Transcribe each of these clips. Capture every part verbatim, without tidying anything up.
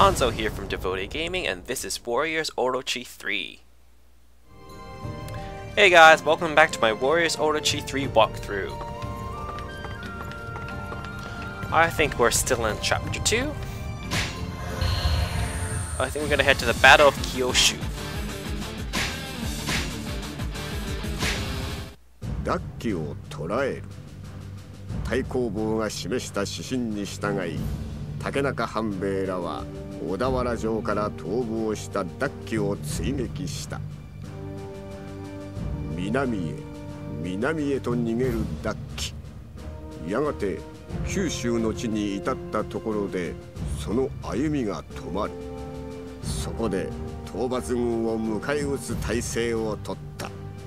Hanzo here from Devoted Gaming, and this is Warriors Orochi three. Hey guys, welcome back to my Warriors Orochi three walkthrough. I think we're still in Chapter two. I think we're gonna head to the Battle of Kyushu. ダッキを捕える。太公望が示した指針に従い、竹中半兵衛らは小田原城から逃亡したダッキを追撃した。南へ南へと逃げるダッキ。やがて九州の地に至ったところでその歩みが止まる。そこで討伐軍を迎え撃つ態勢を取った。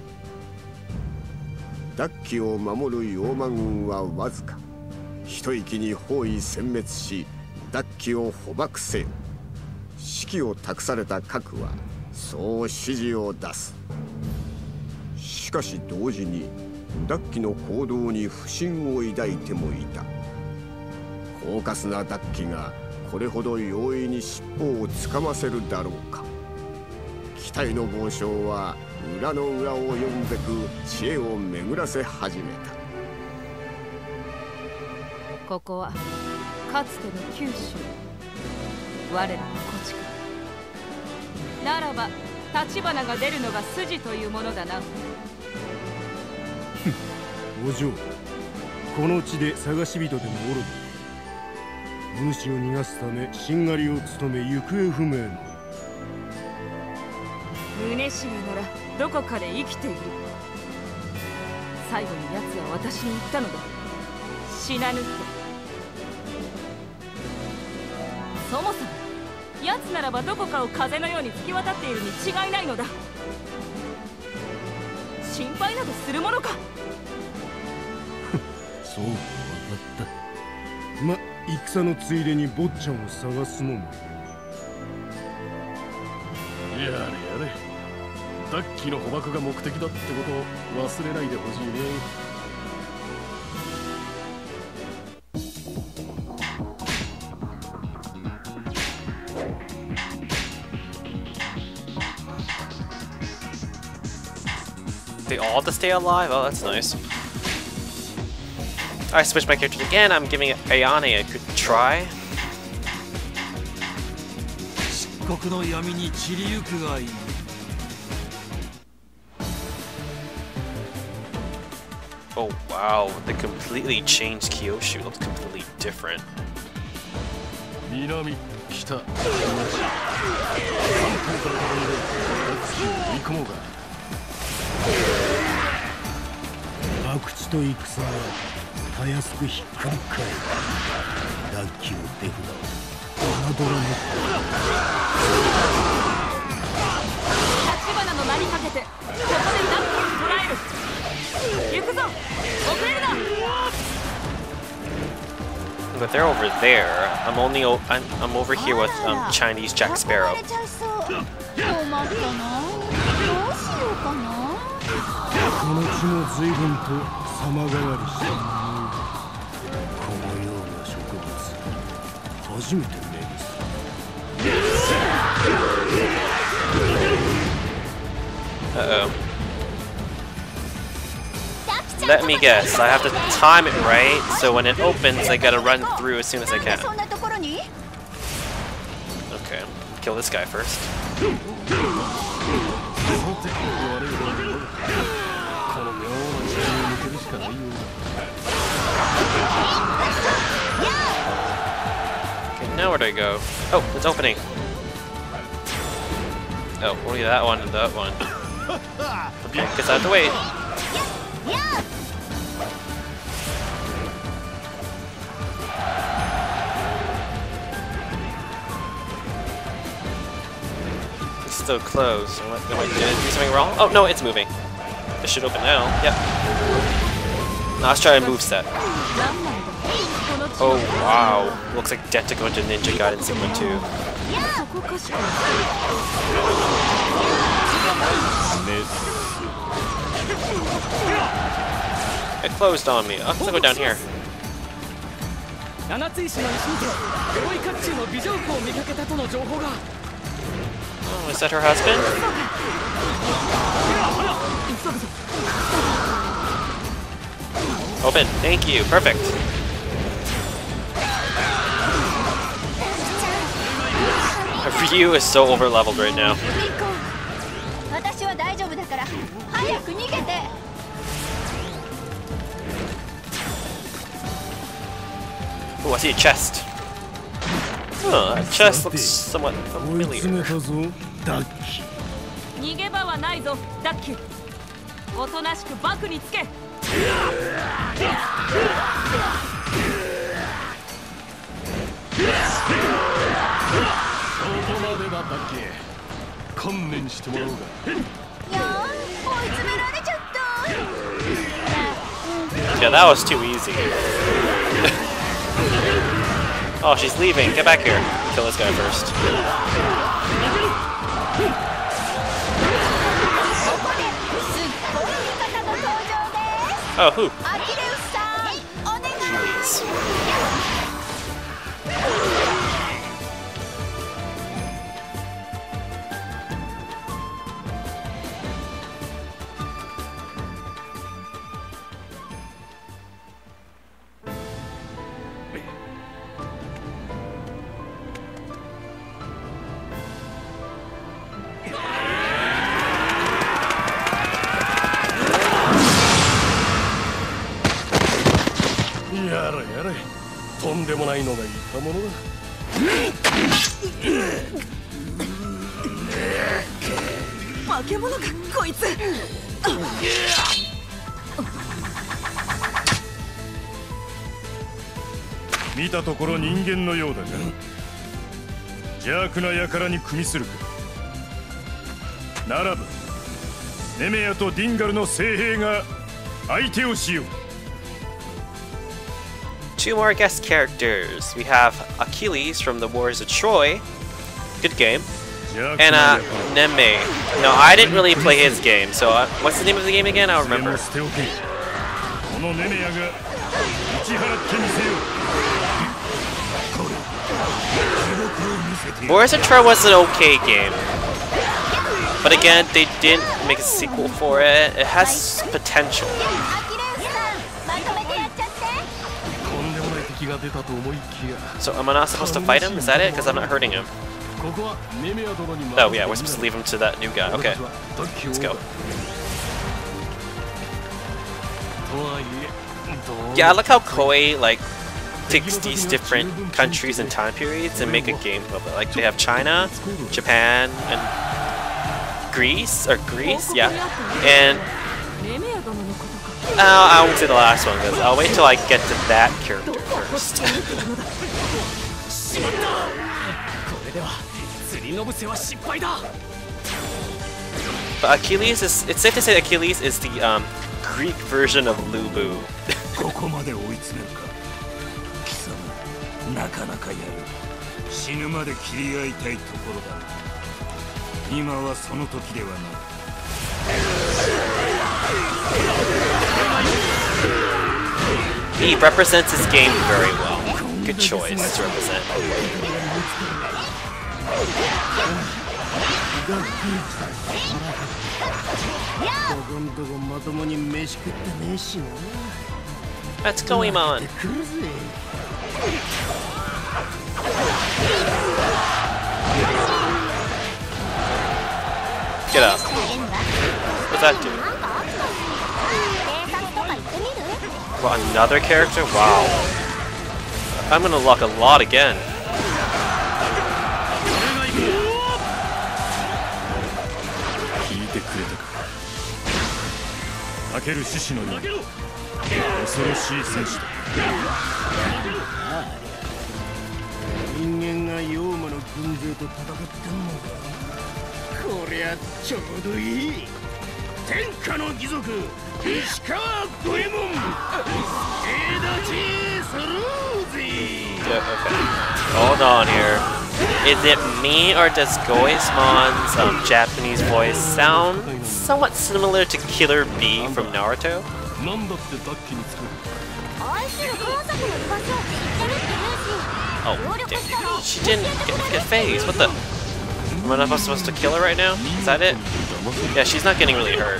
ダッキを守る妖魔軍はわずか。一息に包囲殲滅し、ダッキを捕獲せよ。指揮を託された核はそう指示を出す。しかし同時にダッキの行動に不信を抱いてもいた。狡猾なダッキがこれほど容易に尻尾をつかませるだろうか。機体の傍聴は裏の裏を読むべく知恵を巡らせ始めた。 ここはかつての九州、我らの故地か。ならば立花が出るのが筋というものだな。 お嬢、この地で探し人でもおるのか。武士を逃がすためしんがりを務め行方不明の。 宗重ならどこかで生きている。最後に奴は私に言ったのだ。死なぬと。そもそも奴ならばどこかを風のように吹き渡っているに違いないのだ。心配などするものか。 そう分かった。ま、戦のついでに坊ちゃんを探すのも。 やれやれ、ダッキの捕獲が目的だってことを忘れないでほしいね。 They all have to stay alive? Oh, that's nice. I switched my characters again. I'm giving Ayane a good try. Oh wow, they completely changed Kyushu. It looks completely different. 南、北、東、三方から飛んでダッキを追い込もうか。 博打と戦はたやすくひっくり返る。ダッキを手札を侮らぬ。 立花の名にかけてここでダッキを捕らえる。行くぞ、遅れるな。 But they're over there. I'm only o I'm I'm over here with um, Chinese Jack Sparrow. この地も随分と様変わりした。このような植物、初めて目にする。 Uh-oh. Let me guess, I have to time it right, so when it opens, I gotta run through as soon as I can. Okay, kill this guy first. Okay, now where do I go? Oh, it's opening. Oh, only that one and that one. Okay, guess I have to wait. It's still closed. Am I, am I, did I do something wrong? Oh no, it's moving. This should open now. Yep. Now let's try a move set. Oh wow. Looks like identical to Ninja Gaiden Sigma two. It closed on me. Oh, let's go down here. 七つ石の石にて鎧甲冑の美女服を見かけたとの情報が。 Oh, is that her husband? Open. Thank you. Perfect. Ryu is so over leveled right now. Oh, I see a chest. Oh, that chest looks somewhat familiar. 逃げ場はないぞ、ダッキュ。おとなしくバクにつけ。 Yeah, that was too easy. Oh, she's leaving. Get back here. Kill this guy first. Oh, who? Please. 見たところ人間のようだが邪悪な輩に組みするかならばネメヤとディンガルの精兵が相手をしよう。 Two more guest characters. We have Achilles from the Wars of Troy. Good game. And uh, Neme. No, I didn't really play his game, so uh, what's the name of the game again? I don't remember. Wars of Troy was an okay game. But again, they didn't make a sequel for it. It has potential. So am I not supposed to fight him? Is that it? Because I'm not hurting him. Oh yeah, we're supposed to leave him to that new guy. Okay, let's go. Yeah, I like how Koei like takes these different countries and time periods and make a game of it. Like they have China, Japan, and Greece, or Greece, yeah. And uh, I won't say the last one because I'll wait till I get to that character first. But Achilles is, it's safe to say that Achilles is the um, Greek version of Lubu. He represents his game very well. Good choice to represent. Let's go, Iman. Get up. What's that do? What, another character? Wow. I'm gonna lock a lot again. Yeah, okay. Hold on here. Is it me or does Goemon's um, Japanese voice sound somewhat similar to Killer Bee from Naruto? Oh, damn. She didn't get, get phased. What the? Am I not supposed to kill her right now? Is that it? Yeah, she's not getting really hurt.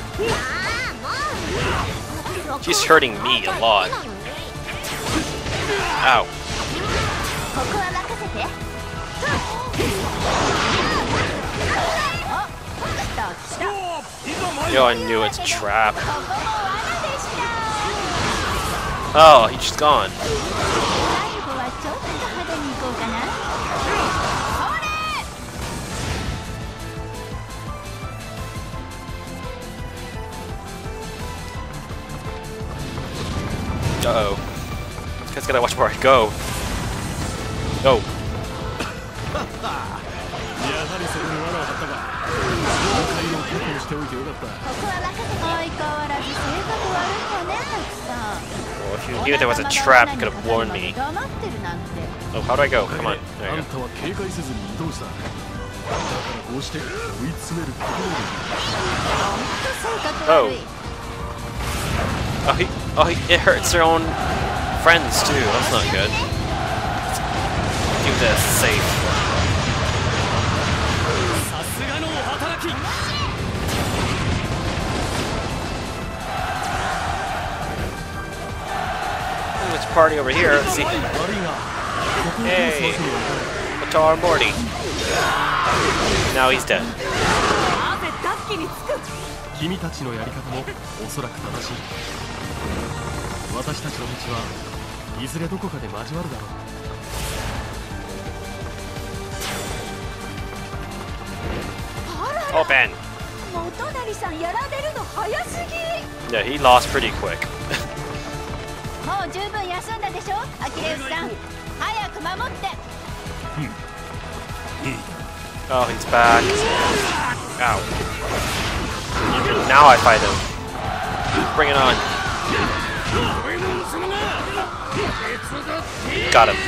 She's hurting me a lot. Ow. Yo, I knew it's a trap. Oh, he's just gone. Uh-oh. This guy's gotta watch where I go. Go. Well, if you knew there was a trap, you could have warned me. Oh, how do I go? Come on. There you go. Oh. Oh, he, oh he, it hurts their own friends too. That's not good. Do this safe. Ooh, let's party over here. Let's see. Hey, Guitar Morty. Now he's dead. 君たちのやり方もおそらく正しい。私たちの道はいずれどこかで交わるだろう。 Open. Yeah, he lost pretty quick. Oh, he's back. Ow. Now I fight him. Bring it on. Got him.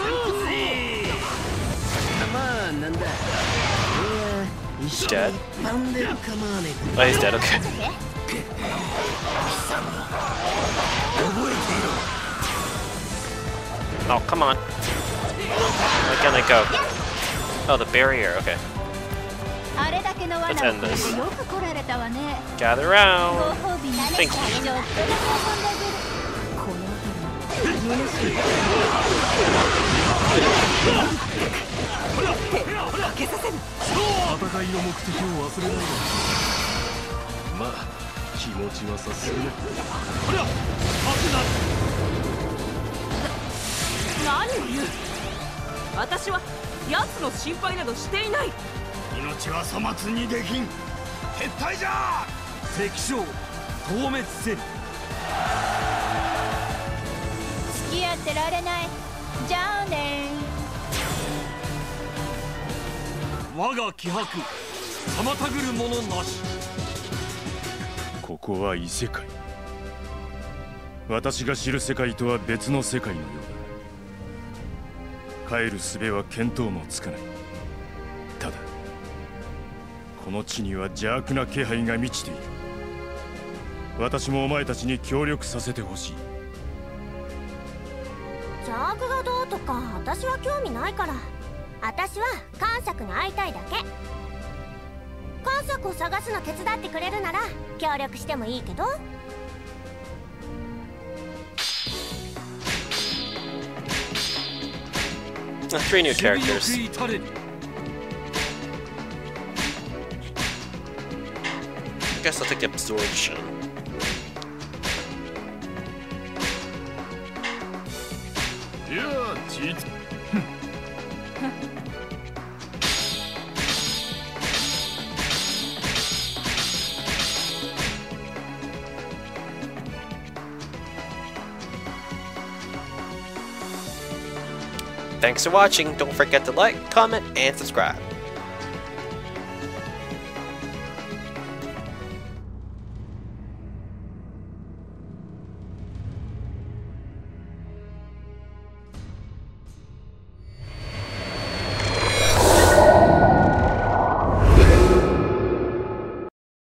He's dead. Oh, he's dead, okay. Oh, come on. Where can I go? Oh, the barrier, okay. Let's end this. Gather round. Thank you. ここは異世界。私が知る世界とは別の世界のようだ。帰る術は見当もつかない。ただこの地には邪悪な気配が満ちている。私もお前たちに協力させてほしい。 邪悪がどうとか私は興味ないから。私は観作に会いたいだけ。観作を探すの手伝ってくれるなら協力してもいいけど。 Three new characters. I guess I'll take absorption. Thanks for watching. Don't forget to like, comment, and subscribe.